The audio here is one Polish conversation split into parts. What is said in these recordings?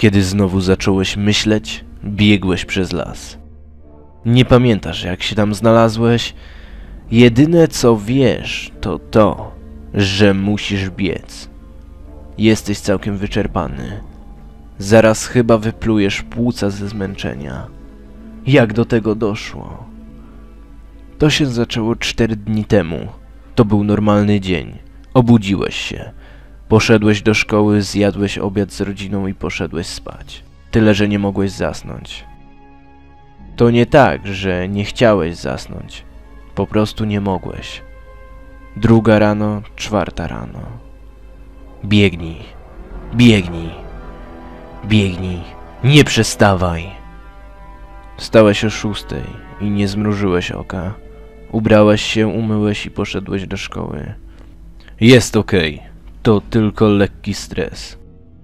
Kiedy znowu zacząłeś myśleć, biegłeś przez las. Nie pamiętasz, jak się tam znalazłeś? Jedyne co wiesz, to to, że musisz biec. Jesteś całkiem wyczerpany. Zaraz chyba wyplujesz płuca ze zmęczenia. Jak do tego doszło? To się zaczęło 4 dni temu. To był normalny dzień. Obudziłeś się. Poszedłeś do szkoły, zjadłeś obiad z rodziną i poszedłeś spać. Tyle, że nie mogłeś zasnąć. To nie tak, że nie chciałeś zasnąć. Po prostu nie mogłeś. 2 rano, 4 rano. Biegnij. Biegnij. Biegnij. Nie przestawaj. Wstałeś o 6 i nie zmrużyłeś oka. Ubrałeś się, umyłeś i poszedłeś do szkoły. Jest okej. To tylko lekki stres.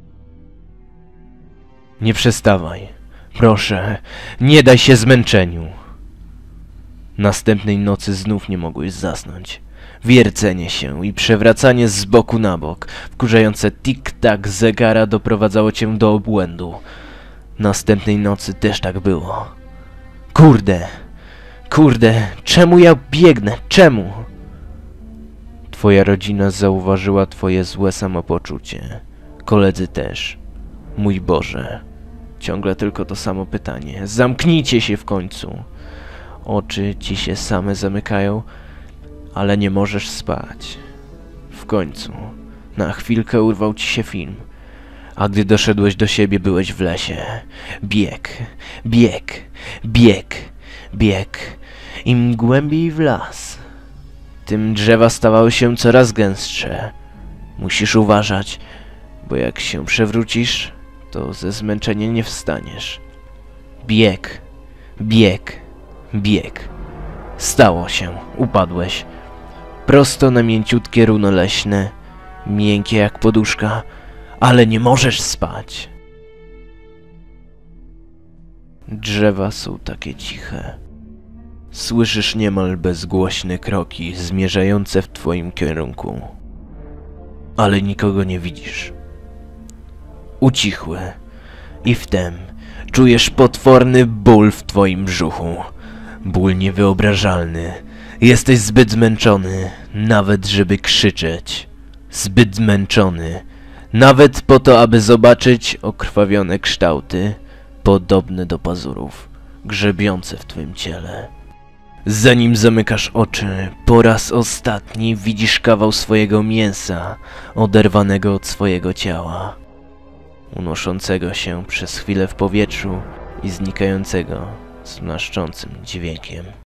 Nie przestawaj. Proszę, nie daj się zmęczeniu. Następnej nocy znów nie mogłeś zasnąć. Wiercenie się i przewracanie z boku na bok, wkurzające tik-tak zegara doprowadzało cię do obłędu. Następnej nocy też tak było. Kurde, czemu ja biegnę? Czemu? Twoja rodzina zauważyła twoje złe samopoczucie. Koledzy też. Mój Boże. Ciągle tylko to samo pytanie. Zamknijcie się w końcu. Oczy ci się same zamykają, ale nie możesz spać. W końcu. Na chwilkę urwał ci się film. A gdy doszedłeś do siebie, byłeś w lesie. Bieg. Im głębiej w las, tym drzewa stawały się coraz gęstsze. Musisz uważać, bo jak się przewrócisz, to ze zmęczenia nie wstaniesz. Bieg. Stało się, upadłeś. Prosto na mięciutkie runo leśne, miękkie jak poduszka, ale nie możesz spać. Drzewa są takie ciche. Słyszysz niemal bezgłośne kroki zmierzające w twoim kierunku. Ale nikogo nie widzisz. Ucichły i wtem czujesz potworny ból w twoim brzuchu. Ból niewyobrażalny. Jesteś zbyt zmęczony, nawet żeby krzyczeć. Zbyt zmęczony, nawet po to, aby zobaczyć okrwawione kształty, podobne do pazurów, grzebiące w twym ciele. Zanim zamykasz oczy, po raz ostatni widzisz kawał swojego mięsa, oderwanego od swojego ciała, unoszącego się przez chwilę w powietrzu i znikającego z mlaszczącym dźwiękiem.